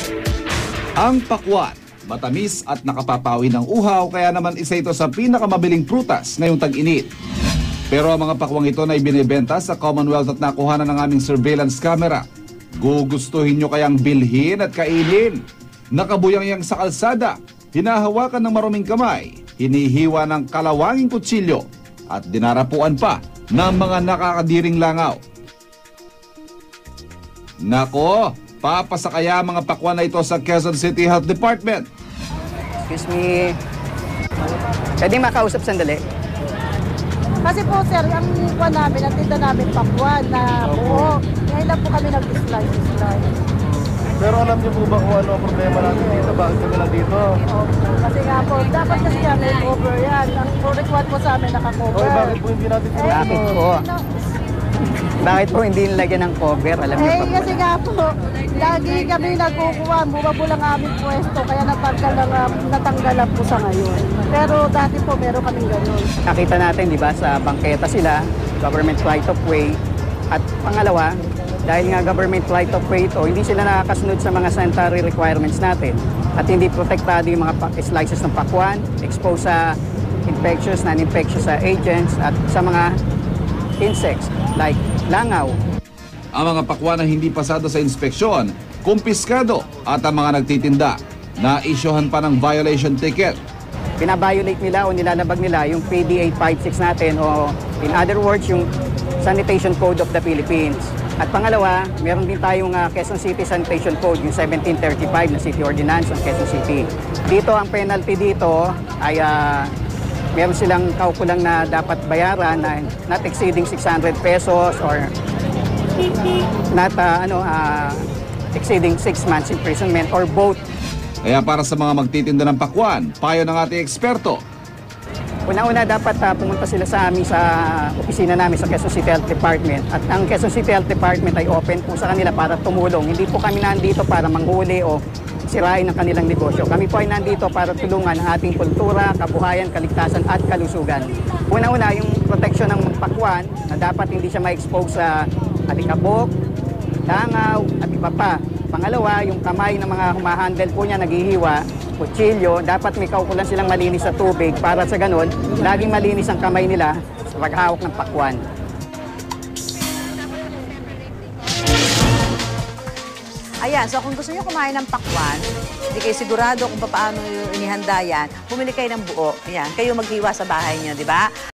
Ang pakwan, matamis at nakapapawi ng uhaw, kaya naman isa ito sa pinakamabiling prutas ngayong tag-init. Pero ang mga pakwang ito na ibinebenta sa Commonwealth at nakuha ng aming surveillance camera. Gugustuhin nyo kayang bilhin at kainin? Nakabuyang-yang sa kalsada, hinahawakan ng maruming kamay, hinihiwa ng kalawanging kutsilyo, at dinarapuan pa ng mga nakakadiring langaw. Nako, papasakaya mga pakwan na ito sa Quezon City Health Department. Excuse me. Pwede makausap sandali? Kasi po sir, ang kuha namin, ang tinda namin pakwan na buo. Ngayon lang po kami nag-slice. Pero alam niyo po ba kung ano ang problema natin dito? Bakit kami nandito? Kasi nga po, dapat kasi yan may cover yan. Ang required po sa amin nakakover. Okay, bakit po hindi natin Bakit po? Bakit po hindi nilagyan ng cover? Alam niyo pa po. Kasi nga po, lagi kami nagkukuha. Bumabo lang aming pwesto. Kaya natanggal lang po sa ngayon. Pero dati po meron kaming ganun. Nakita natin, di ba, sa bangketa sila, government right of way. At pangalawa, dahil nga government right of way ito, hindi sila nakakasunod sa mga sanitary requirements natin. At hindi protektado yung mga slices ng pakwan, exposed sa infectious, non-infectious agents, at sa mga insects like langaw. Ang mga pakwan na hindi pasado sa inspeksyon, kumpiskado, at ang mga nagtitinda, na-issuehan pa ng violation ticket. Binabiolate nila o nilalabag nila yung PDA 56 natin o in other words, yung Sanitation Code of the Philippines. At pangalawa, meron din tayong Quezon City Sanitation Code, yung 1735 na City Ordinance ng Quezon City. Dito, ang penalty dito ay meron silang kaukulang na dapat bayaran na not exceeding 600 pesos or not exceeding 6 months imprisonment or both. Kaya para sa mga magtitinda ng pakwan, payo ng ating eksperto. Una-una dapat pumunta sila sa amin sa opisina namin sa Quezon City Health Department. At ang Quezon City Health Department ay open po sa kanila para tumulong. Hindi po kami nandito para manghuli o sirain ang kanilang negosyo. Kami po ay nandito para tulungan ang ating kultura, kabuhayan, kaligtasan at kalusugan. Una-una, yung protection ng pakwan na dapat hindi siya ma-expose sa alikabok, langaw at iba pa. Pangalawa, yung kamay ng mga humahandle po niya, naghihiwa, kutsilyo, dapat may kaukulan silang malinis sa tubig para sa ganun, laging malinis ang kamay nila sa paghawak ng pakwan. Ayan, so kung gusto niyo kumain ng pakwan, hindi kayo sigurado kung paano yung inihanda yan, pumili kayo ng buo. Ayan, kayo maghiwa sa bahay niyo, di ba?